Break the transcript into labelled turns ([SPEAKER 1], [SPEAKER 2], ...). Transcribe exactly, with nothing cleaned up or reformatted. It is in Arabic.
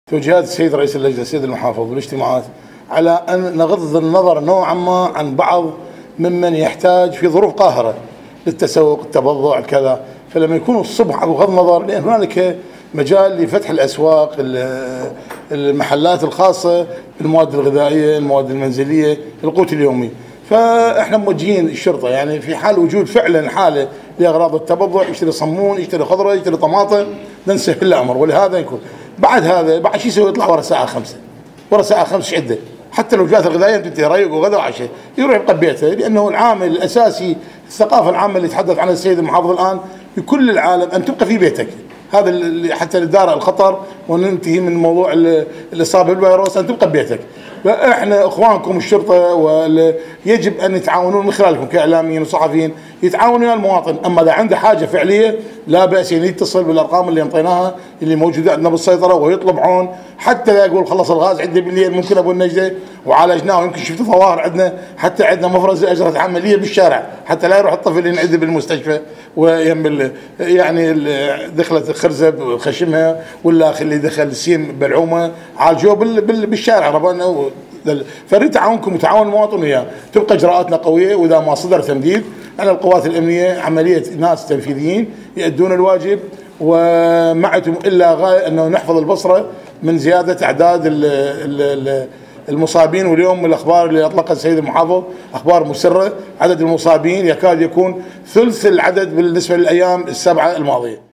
[SPEAKER 1] توجيهات السيد رئيس اللجنه السيد المحافظ بالاجتماعات على ان نغض النظر نوعا ما عن بعض ممن يحتاج في ظروف قاهره للتسوق، التبضع، كذا، فلما يكون الصبح بغض النظر لان هنالك مجال لفتح الاسواق، المحلات الخاصه بالمواد الغذائيه، المواد المنزليه، القوت اليومي، فاحنا موجهين الشرطه يعني في حال وجود فعلا حاله لاغراض التبضع يشتري صمون، يشتري خضره، يشتري طماطم، ننسى في الامر، ولهذا يكون بعد هذا بعد شو يسوي؟ يطلع ورا الساعه خمسة، ورا الساعه خمسة عده، حتى الوجبات الغذائيه تنتهي ريق وغدا وعشاء، يروح يبقى ببيته، لانه العامل الاساسي الثقافه العامه اللي يتحدث عنها السيد المحافظ الان في كل العالم ان تبقى في بيتك، هذا اللي حتى ندارع الخطر وننتهي من موضوع الاصابه بالفيروس، ان تبقى ببيتك. فاحنا اخوانكم الشرطه ويجب ان يتعاونون من خلالكم كاعلاميين وصحفيين، يتعاونوا ويا المواطن، اما اذا عنده حاجه فعليه لا باس ان يتصل بالارقام اللي انطيناها اللي موجوده عندنا بالسيطره ويطلب عون، حتى لا يقول خلص الغاز عندي بالليل ممكن ابو النجده وعالجناه، ويمكن شفت ظواهر عندنا حتى عندنا مفرزه اجرت عمليه بالشارع حتى لا يروح الطفل ينعدي بالمستشفى ويم يعني دخلت خرزه خشمها، والاخ اللي دخل سيم بلعومه عالجوه بالشارع ربنا. فريد تعاونكم وتعاون المواطن وياه، تبقى اجراءاتنا قويه، واذا ما صدر تمديد على القوات الامنيه عمليه ناس تنفيذيين يؤدون الواجب، ومعتم الا غايه انه نحفظ البصره من زياده اعداد المصابين. واليوم الاخبار اللي اطلقها السيد المحافظ اخبار مسره، عدد المصابين يكاد يكون ثلث العدد بالنسبه للايام السبعه الماضيه.